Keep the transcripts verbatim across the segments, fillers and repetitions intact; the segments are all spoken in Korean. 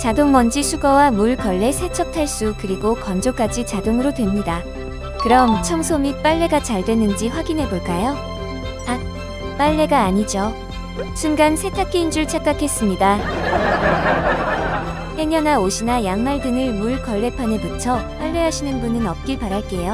자동 먼지 수거와 물 걸레 세척 탈수 그리고 건조까지 자동으로 됩니다. 그럼 청소 및 빨래가 잘 되는지 확인해 볼까요? 아, 빨래가 아니죠. 순간 세탁기인 줄 착각했습니다. 행여나 옷이나 양말 등을 물 걸레판에 붙여 빨래하시는 분은 없길 바랄게요.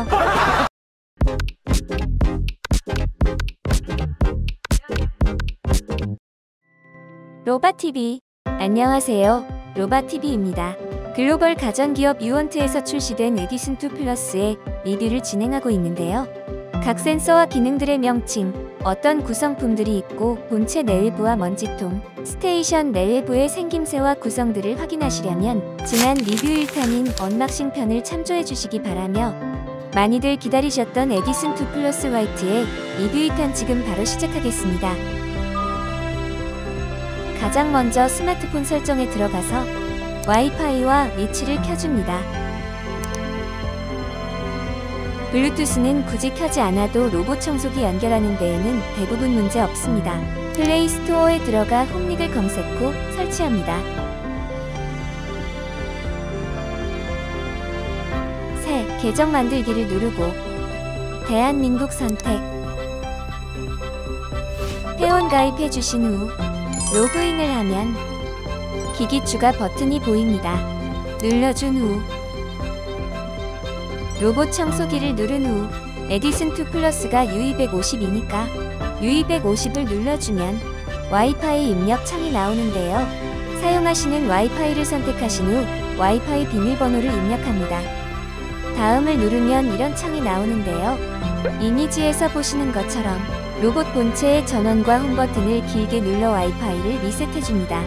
로바티비. 안녕하세요. 로바티비입니다. 글로벌 가전기업 유원트에서 출시된 에디슨 투 플러스의 리뷰를 진행하고 있는데요. 각 센서와 기능들의 명칭, 어떤 구성품들이 있고 본체 내외부와 먼지통, 스테이션 내외부의 생김새와 구성들을 확인하시려면 지난 리뷰 일 탄인 언박싱 편을 참조해 주시기 바라며 많이들 기다리셨던 에디슨 투 플러스 화이트의 리뷰 이 탄 지금 바로 시작하겠습니다. 가장 먼저 스마트폰 설정에 들어가서 와이파이와 위치를 켜줍니다. 블루투스는 굳이 켜지 않아도 로봇 청소기 연결하는 데에는 대부분 문제 없습니다. 플레이 스토어에 들어가 홈릭을 검색 후 설치합니다. 새 계정 만들기를 누르고 대한민국 선택. 회원 가입해 주신 후 로그인을 하면 기기 추가 버튼이 보입니다. 눌러준 후 로봇 청소기를 누른 후 에디슨 투 플러스가 유 이백오십이니까 유 이백오십을 눌러주면 와이파이 입력 창이 나오는데요. 사용하시는 와이파이를 선택하신 후 와이파이 비밀번호를 입력합니다. 다음을 누르면 이런 창이 나오는데요. 이미지에서 보시는 것처럼 로봇 본체의 전원과 홈 버튼을 길게 눌러 와이파이를 리셋해줍니다.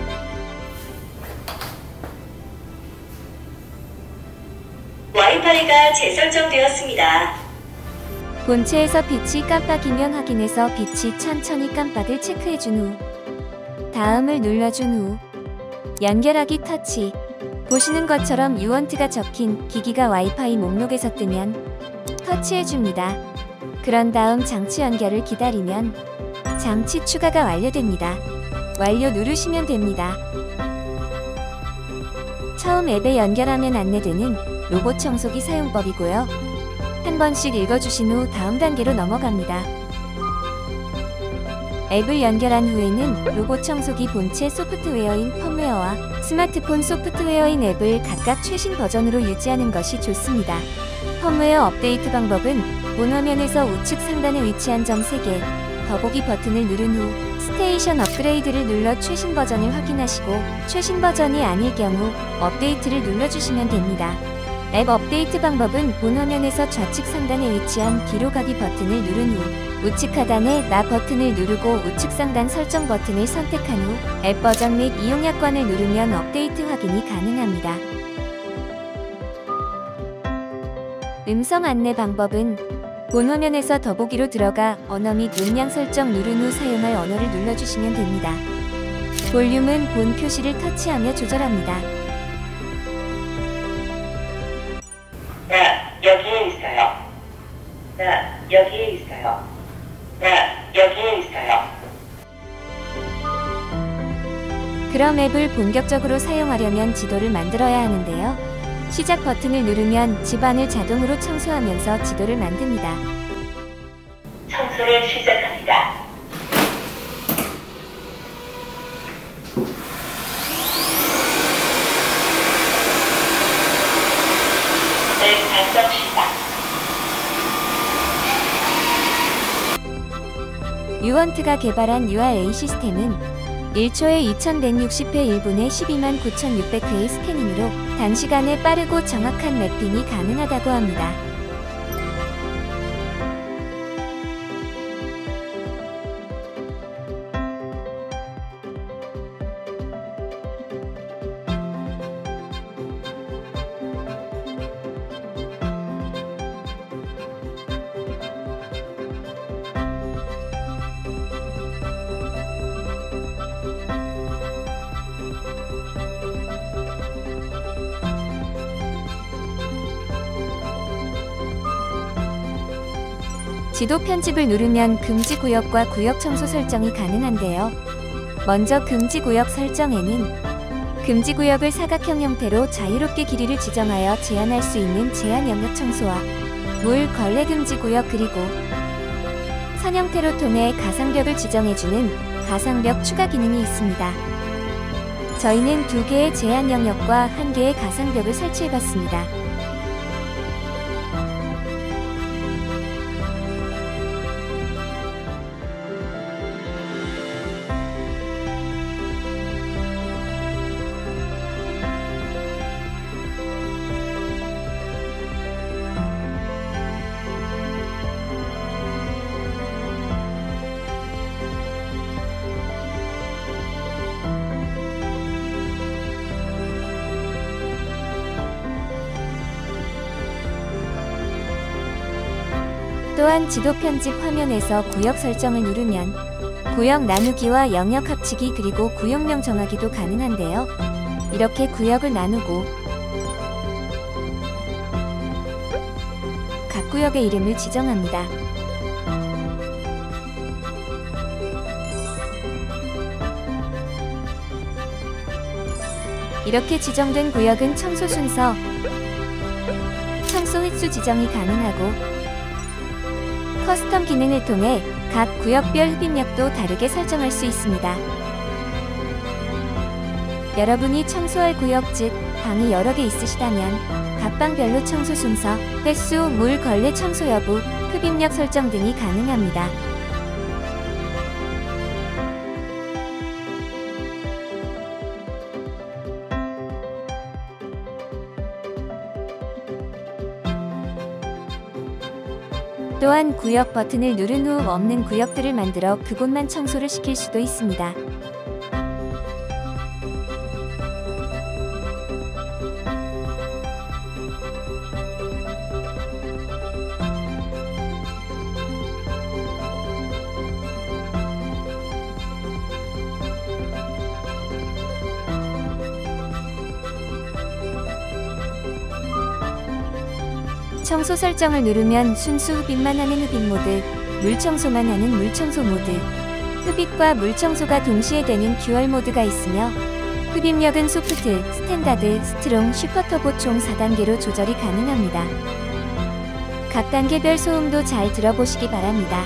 와이파이가 재설정되었습니다. 본체에서 빛이 깜빡이면 확인해서 빛이 천천히 깜빡을 체크해준 후 다음을 눌러준 후 연결하기 터치. 보시는 것처럼 유원트가 적힌 기기가 와이파이 목록에서 뜨면 터치해줍니다. 그런 다음 장치 연결을 기다리면 장치 추가가 완료됩니다. 완료 누르시면 됩니다. 처음 앱에 연결하면 안내되는 로봇 청소기 사용법이고요. 한 번씩 읽어주신 후 다음 단계로 넘어갑니다. 앱을 연결한 후에는 로봇 청소기 본체 소프트웨어인 펌웨어와 스마트폰 소프트웨어인 앱을 각각 최신 버전으로 유지하는 것이 좋습니다. 펌웨어 업데이트 방법은 본 화면에서 우측 상단에 위치한 점 세 개, 더보기 버튼을 누른 후 스테이션 업그레이드를 눌러 최신 버전을 확인하시고 최신 버전이 아닐 경우 업데이트를 눌러주시면 됩니다. 앱 업데이트 방법은 본 화면에서 좌측 상단에 위치한 뒤로 가기 버튼을 누른 후 우측 하단에 나 버튼을 누르고 우측 상단 설정 버튼을 선택한 후 앱 버전 및 이용 약관을 누르면 업데이트 확인이 가능합니다. 음성 안내 방법은 본 화면에서 더보기로 들어가 언어 및 음량 설정 누른 후 사용할 언어를 눌러주시면 됩니다. 볼륨은 본 표시를 터치하며 조절합니다. 나 여기에 있어요. 나 여기에 있어요. 나 여기에 있어요. 그럼 앱을 본격적으로 사용하려면 지도를 만들어야 하는데요. 시작 버튼을 누르면 집안을 자동으로 청소하면서 지도를 만듭니다. 청소를 시작합니다. 네, 발성 시작. 유원트가 개발한 유알에이 시스템은 일 초에 이천백육십 회 일 분에 십이만 구천육백 회의 스캐닝으로 단시간에 빠르고 정확한 맵핑이 가능하다고 합니다. 지도 편집을 누르면 금지 구역과 구역 청소 설정이 가능한데요. 먼저 금지 구역 설정에는 금지구역을 사각형 형태로 자유롭게 길이를 지정하여 제한할 수 있는 제한 영역 청소와 물 걸레 금지구역, 그리고 선 형태로 통해 가상벽을 지정해주는 가상벽 추가 기능이 있습니다. 저희는 두 개의 제한 영역과 한 개의 가상벽을 설치해봤습니다. 또한 지도 편집 화면에서 구역 설정을 누르면 구역 나누기와 영역 합치기, 그리고 구역명 정하기도 가능한데요. 이렇게 구역을 나누고 각 구역의 이름을 지정합니다. 이렇게 지정된 구역은 청소 순서, 청소 횟수 지정이 가능하고 커스텀 기능을 통해 각 구역별 흡입력도 다르게 설정할 수 있습니다. 여러분이 청소할 구역, 즉 방이 여러 개 있으시다면 각 방별로 청소 순서, 횟수, 물 걸레 청소 여부, 흡입력 설정 등이 가능합니다. 또한 구역 버튼을 누른 후 없는 구역들을 만들어 그곳만 청소를 시킬 수도 있습니다. 청소 설정을 누르면 순수 흡입만 하는 흡입 모드, 물청소만 하는 물청소 모드, 흡입과 물청소가 동시에 되는 듀얼 모드가 있으며 흡입력은 소프트, 스탠다드, 스트롱, 슈퍼터보 총 사 단계로 조절이 가능합니다. 각 단계별 소음도 잘 들어보시기 바랍니다.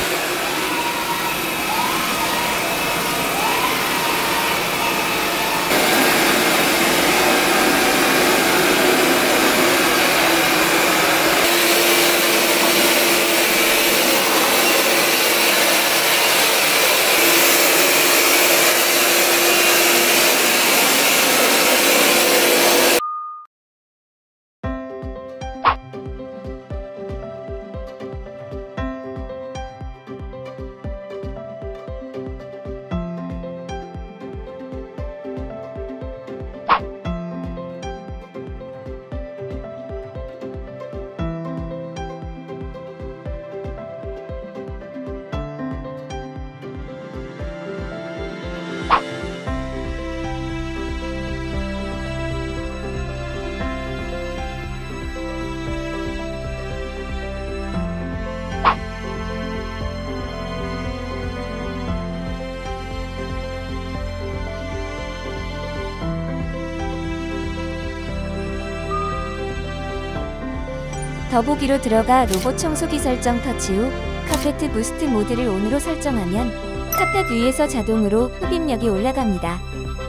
더보기로 들어가 로봇 청소기 설정 터치 후 카페트 부스트 모드를 온으로 설정하면 카펫 위에서 자동으로 흡입력이 올라갑니다.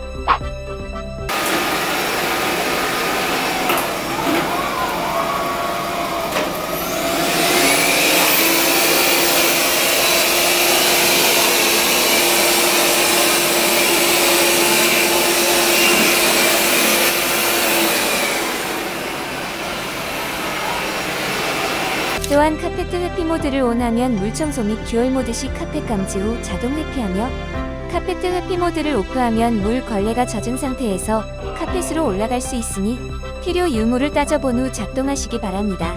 또한 카페트 회피 모드를 온하면 물청소 및 듀얼 모드 시 카펫 감지 후 자동 회피하며 카페트 회피 모드를 오프하면 물 걸레가 젖은 상태에서 카펫으로 올라갈 수 있으니 필요 유무를 따져본 후 작동하시기 바랍니다.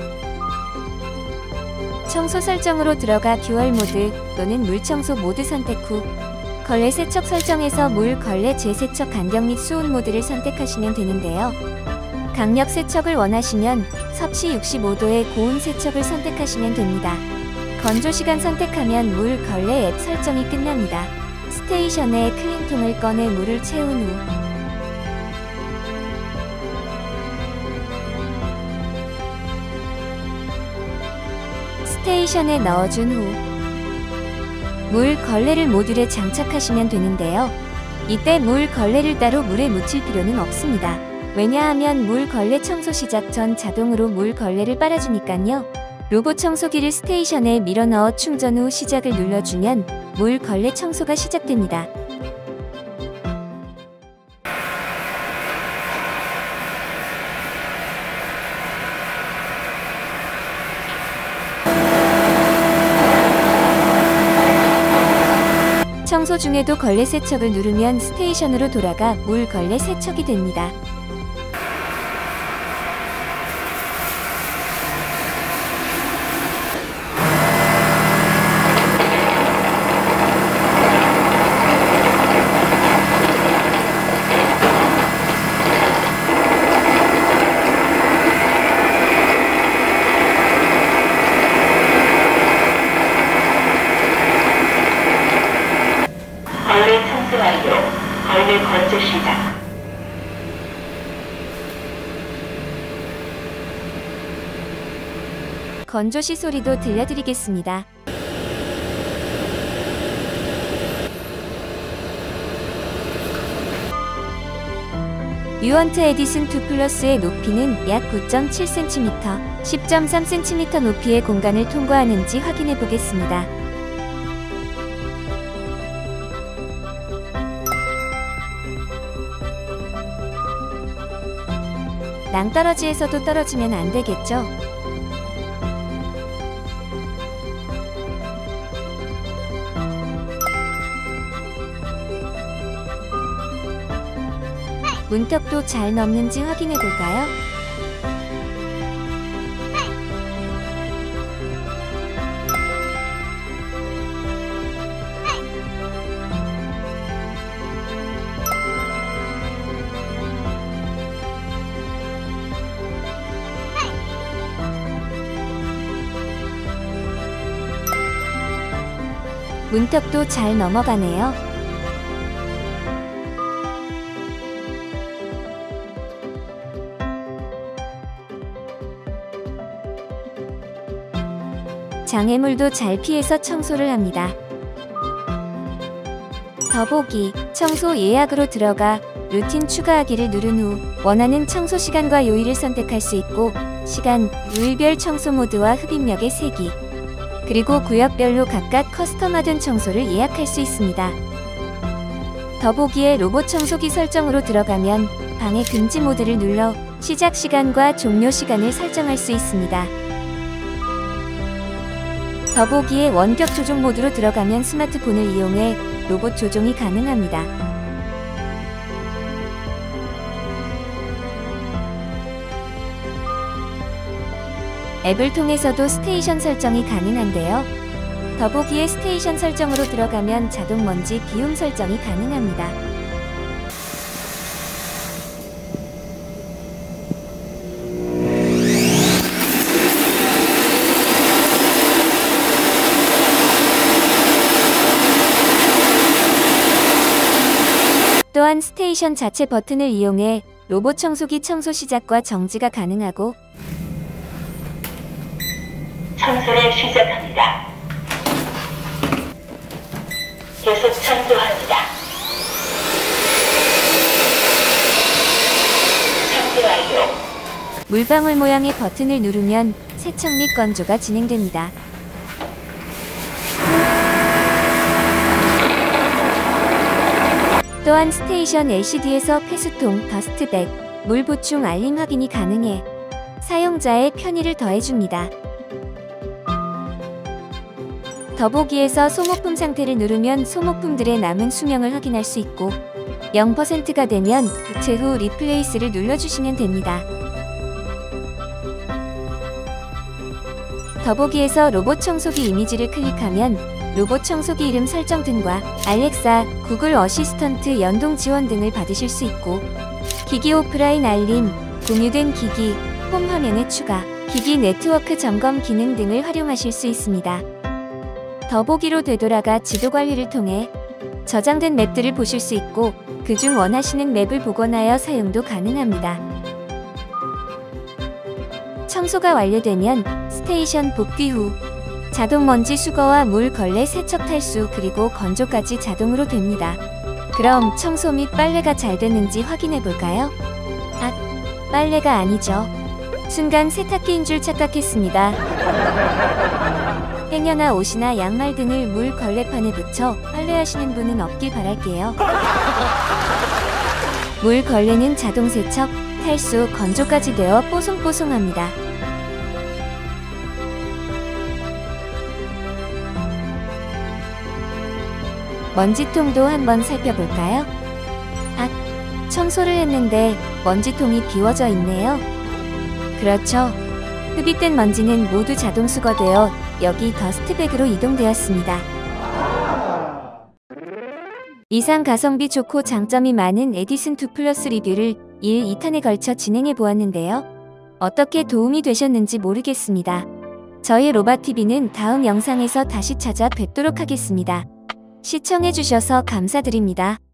청소 설정으로 들어가 듀얼 모드 또는 물청소 모드 선택 후 걸레 세척 설정에서 물 걸레 재세척 간격 및 수온 모드를 선택하시면 되는데요. 강력 세척을 원하시면 섭씨 육십오 도의 고온 세척을 선택하시면 됩니다. 건조 시간 선택하면 물 걸레 앱 설정이 끝납니다. 스테이션에 클린통을 꺼내 물을 채운 후 스테이션에 넣어준 후 물 걸레를 모듈에 장착하시면 되는데요. 이때 물 걸레를 따로 물에 묻힐 필요는 없습니다. 왜냐하면 물 걸레 청소 시작 전 자동으로 물 걸레를 빨아주니깐요. 로봇 청소기를 스테이션에 밀어 넣어 충전 후 시작을 눌러주면 물 걸레 청소가 시작됩니다. 청소 중에도 걸레 세척을 누르면 스테이션으로 돌아가 물 걸레 세척이 됩니다. 걸레 청소 완료. 걸레 건조 시작. 건조시 소리도 들려드리겠습니다. 유언트 에디슨 투 플러스의 높이는 약 구 점 칠 센티미터, 십 점 삼 센티미터 높이의 공간을 통과하는지 확인해 보겠습니다. 낭떠러지에서도 떨어지면 안 되겠죠? 문턱도 잘 넘는지 확인해 볼까요? 문턱도 잘 넘어가네요. 장애물도 잘 피해서 청소를 합니다. 더보기, 청소 예약으로 들어가 루틴 추가하기를 누른 후 원하는 청소 시간과 요일을 선택할 수 있고 시간, 요일별 청소 모드와 흡입력의 세기, 그리고 구역별로 각각 커스텀화된 청소를 예약할 수 있습니다. 더보기에 로봇 청소기 설정으로 들어가면 방해 금지 모드를 눌러 시작 시간과 종료 시간을 설정할 수 있습니다. 더보기에 원격 조종 모드로 들어가면 스마트폰을 이용해 로봇 조종이 가능합니다. 앱을 통해서도 스테이션 설정이 가능한데요. 더보기에 스테이션 설정으로 들어가면 자동 먼지 비움 설정이 가능합니다. 또한 스테이션 자체 버튼을 이용해 로봇 청소기 청소 시작과 정지가 가능하고 청소를 시작합니다. 계속 청소합니다. 청소 완료. 물방울 모양의 버튼을 누르면 세척 및 건조가 진행됩니다. 또한 스테이션 엘시디에서 폐수통, 더스트백, 물 보충 알림 확인이 가능해 사용자의 편의를 더해줍니다. 더보기에서 소모품 상태를 누르면 소모품들의 남은 수명을 확인할 수 있고 영 퍼센트가 되면 교체 후 리플레이스를 눌러주시면 됩니다. 더보기에서 로봇 청소기 이미지를 클릭하면 로봇 청소기 이름 설정 등과 알렉사, 구글 어시스턴트 연동 지원 등을 받으실 수 있고 기기 오프라인 알림, 공유된 기기, 홈 화면의 추가, 기기 네트워크 점검 기능 등을 활용하실 수 있습니다. 더보기로 되돌아가 지도 관리를 통해 저장된 맵들을 보실 수 있고 그중 원하시는 맵을 복원하여 사용도 가능합니다. 청소가 완료되면 스테이션 복귀 후 자동 먼지 수거와 물 걸레 세척 탈수 그리고 건조까지 자동으로 됩니다. 그럼 청소 및 빨래가 잘 됐는지 확인해 볼까요? 아, 빨래가 아니죠. 순간 세탁기인 줄 착각했습니다. 행여나 옷이나 양말 등을 물 걸레판에 붙여 빨래하시는 분은 없길 바랄게요. 물 걸레는 자동 세척, 탈수, 건조까지 되어 뽀송뽀송합니다. 먼지통도 한번 살펴볼까요? 아, 청소를 했는데 먼지통이 비워져 있네요. 그렇죠. 흡입된 먼지는 모두 자동 수거되어 여기 더스트백으로 이동되었습니다. 이상 가성비 좋고 장점이 많은 에디슨 투 플러스 리뷰를 일, 이 탄에 걸쳐 진행해 보았는데요. 어떻게 도움이 되셨는지 모르겠습니다. 저희 로바티비는 다음 영상에서 다시 찾아뵙도록 하겠습니다. 시청해주셔서 감사드립니다.